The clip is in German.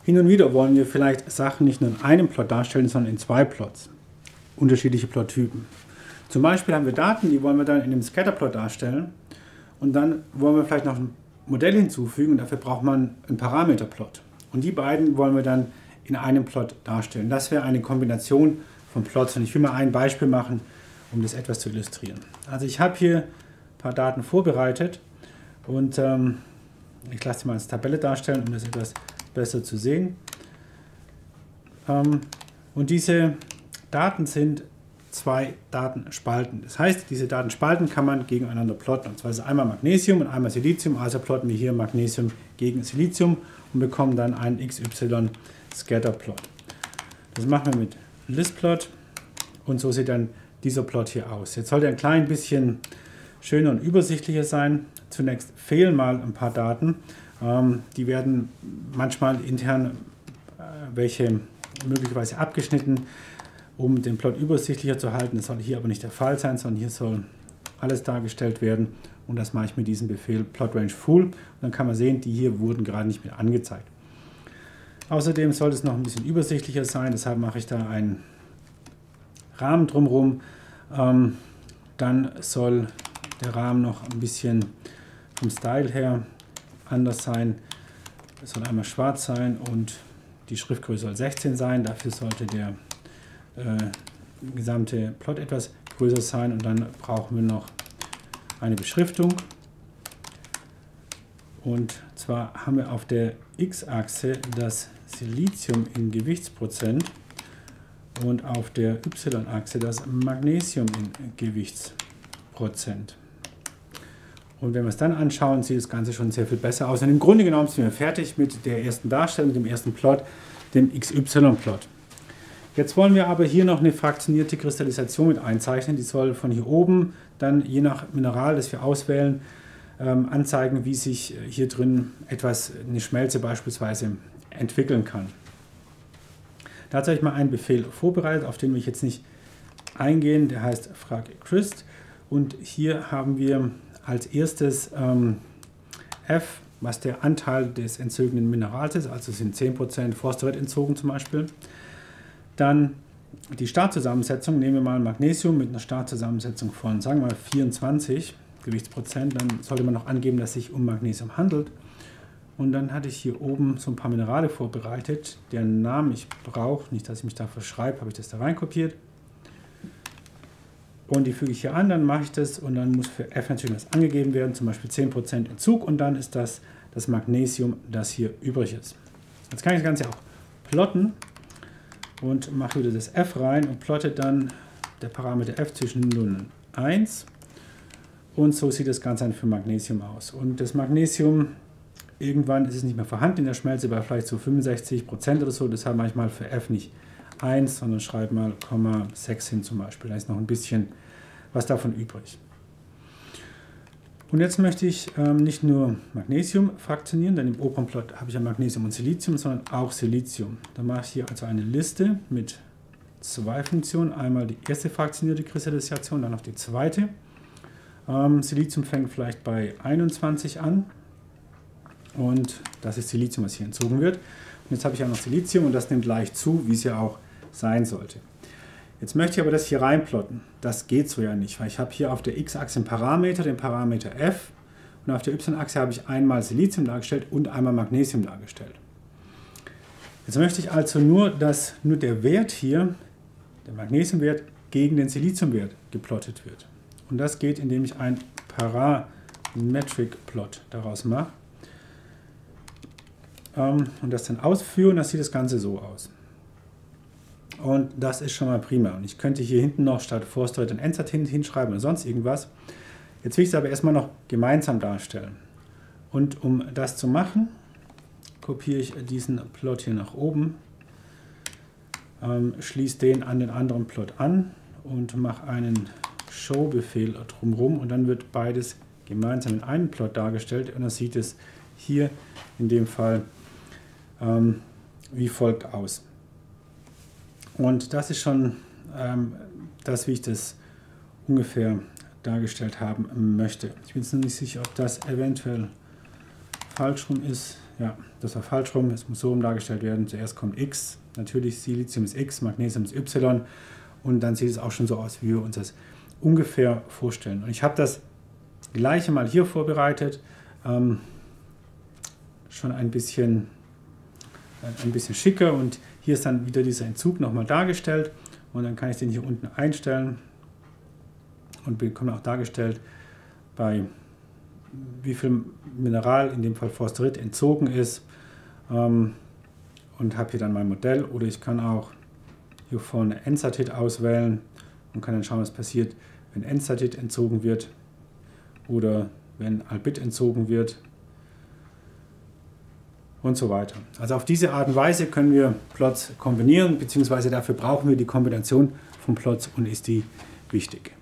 Hin und wieder wollen wir vielleicht Sachen nicht nur in einem Plot darstellen, sondern in zwei Plots. Unterschiedliche Plottypen. Zum Beispiel haben wir Daten, die wollen wir dann in einem Scatterplot darstellen. Und dann wollen wir vielleicht noch ein Modell hinzufügen und dafür braucht man einen Parameterplot. Und die beiden wollen wir dann in einem Plot darstellen. Das wäre eine Kombination von Plots. Und ich will mal ein Beispiel machen, um das etwas zu illustrieren. Also ich habe hier ein paar Daten vorbereitet und ich lasse sie mal als Tabelle darstellen, um das etwas besser zu sehen. Und diese Daten sind zwei Datenspalten. Das heißt, diese Datenspalten kann man gegeneinander plotten. Und zwar ist einmal Magnesium und einmal Silizium. Also plotten wir hier Magnesium gegen Silizium und bekommen dann einen XY Scatterplot. Das machen wir mit Listplot und so sieht dann dieser Plot hier aus. Jetzt sollte er ein klein bisschen schöner und übersichtlicher sein. Zunächst fehlen mal ein paar Daten. Die werden manchmal intern welche möglicherweise abgeschnitten, um den Plot übersichtlicher zu halten. Das soll hier aber nicht der Fall sein, sondern hier soll alles dargestellt werden. Und das mache ich mit diesem Befehl plotRange full. Und dann kann man sehen, die hier wurden gerade nicht mehr angezeigt. Außerdem sollte es noch ein bisschen übersichtlicher sein. Deshalb mache ich da einen Rahmen drumherum. Dann soll der Rahmen noch ein bisschen vom Style her anders sein. Es soll einmal schwarz sein und die Schriftgröße soll 16 sein. Dafür sollte der gesamte Plot etwas größer sein und dann brauchen wir noch eine Beschriftung. Und zwar haben wir auf der X-Achse das Silizium in Gewichtsprozent und auf der Y-Achse das Magnesium in Gewichtsprozent. Und wenn wir es dann anschauen, sieht das Ganze schon sehr viel besser aus. Und im Grunde genommen sind wir fertig mit der ersten Darstellung, mit dem ersten Plot, dem XY-Plot. Jetzt wollen wir aber hier noch eine fraktionierte Kristallisation mit einzeichnen. Die soll von hier oben dann je nach Mineral, das wir auswählen, anzeigen, wie sich hier drin eine Schmelze beispielsweise entwickeln kann. Dazu habe ich mal einen Befehl vorbereitet, auf den will ich jetzt nicht eingehen. Der heißt fragCrist und hier haben wir als erstes F, was der Anteil des entzogenen Minerals ist, also sind 10% Phosphorit entzogen zum Beispiel. Dann die Startzusammensetzung, nehmen wir mal Magnesium mit einer Startzusammensetzung von, sagen wir mal, 24 Gewichtsprozent, dann sollte man noch angeben, dass es sich um Magnesium handelt. Und dann hatte ich hier oben so ein paar Minerale vorbereitet, deren Namen ich brauche, nicht dass ich mich da verschreibe, habe ich das da rein kopiert. Und die füge ich hier an, dann mache ich das und dann muss für F natürlich was angegeben werden, zum Beispiel 10% Entzug und dann ist das das Magnesium, das hier übrig ist. Jetzt kann ich das Ganze auch plotten und mache wieder das F rein und plotte dann der Parameter F zwischen 0 und 1 und so sieht das Ganze dann für Magnesium aus. Und das Magnesium, irgendwann ist es nicht mehr vorhanden in der Schmelze, bei vielleicht so 65% oder so, deshalb mache ich mal für F nicht 1, sondern schreibe mal 0,6 hin zum Beispiel. Da ist noch ein bisschen was davon übrig. Und jetzt möchte ich nicht nur Magnesium fraktionieren, denn im oberen Plot habe ich ja Magnesium und Silizium, sondern auch Silizium. Da mache ich hier also eine Liste mit zwei Funktionen. Einmal die erste fraktionierte Kristallisation, dann noch die zweite. Silizium fängt vielleicht bei 21 an. Und das ist Silizium, was hier entzogen wird. Und jetzt habe ich auch noch Silizium und das nimmt leicht zu, wie es ja auch sein sollte. Jetzt möchte ich aber das hier reinplotten. Das geht so ja nicht, weil ich habe hier auf der X-Achse einen Parameter, den Parameter F. Und auf der Y-Achse habe ich einmal Silizium dargestellt und einmal Magnesium dargestellt. Jetzt möchte ich also nur, dass nur der Wert hier, der Magnesiumwert, gegen den Siliziumwert geplottet wird. Und das geht, indem ich einen Parametric-Plot daraus mache. Und das dann ausführe und das sieht das Ganze so aus. Und das ist schon mal prima. Und ich könnte hier hinten noch statt Phosphorit ein Enzat hinschreiben oder sonst irgendwas. Jetzt will ich es aber erstmal noch gemeinsam darstellen. Und um das zu machen, kopiere ich diesen Plot hier nach oben, schließe den an den anderen Plot an und mache einen Show-Befehl drumherum und dann wird beides gemeinsam in einem Plot dargestellt und dann sieht es hier in dem Fall wie folgt aus. Und das ist schon das, wie ich das ungefähr dargestellt haben möchte. Ich bin jetzt noch nicht sicher, ob das eventuell falsch rum ist. Ja, das war falsch rum, es muss so rum dargestellt werden. Zuerst kommt X, natürlich Silizium ist X, Magnesium ist Y und dann sieht es auch schon so aus, wie wir uns das ungefähr vorstellen. Und ich habe das gleiche mal hier vorbereitet, schon ein bisschen schicker, und hier ist dann wieder dieser Entzug nochmal dargestellt und dann kann ich den hier unten einstellen und bekomme auch dargestellt, bei wie viel Mineral, in dem Fall Phosphorit, entzogen ist, und habe hier dann mein Modell. Oder ich kann auch hier vorne N-Satit auswählen und kann dann schauen, was passiert, wenn N-Satit entzogen wird oder wenn Albit entzogen wird und so weiter. Also auf diese Art und Weise können wir Plots kombinieren, beziehungsweise dafür brauchen wir die Kombination von Plots und ist die wichtig.